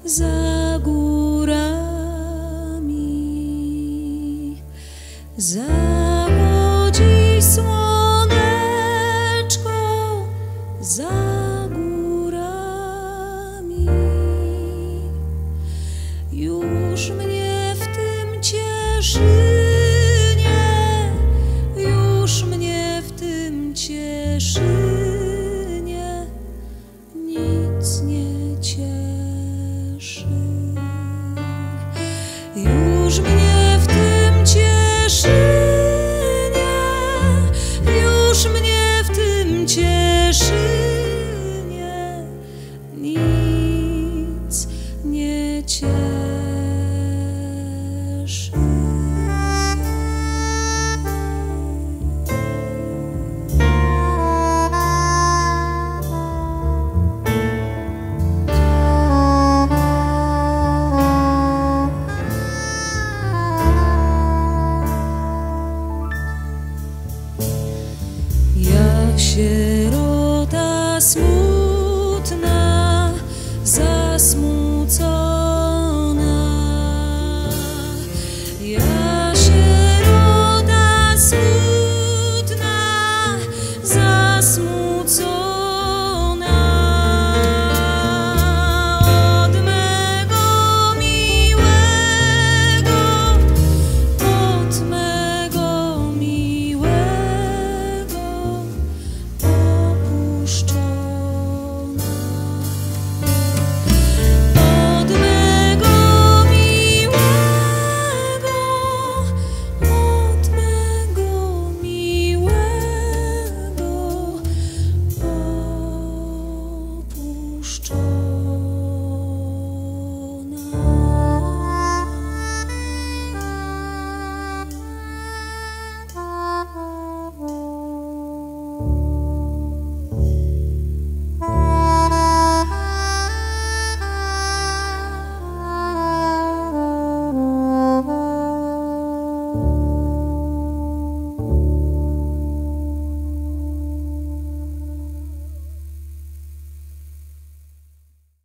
za górami. Zachodzi słoneczko za górami. Już mnie w tym cieszy, nie, już mnie w tym cieszy, nie, nic nie cieszy. Już mnie w tym cieszy, nie, już mnie w tym cieszy, nie, nic nie cieszy. Jak sierota smutna,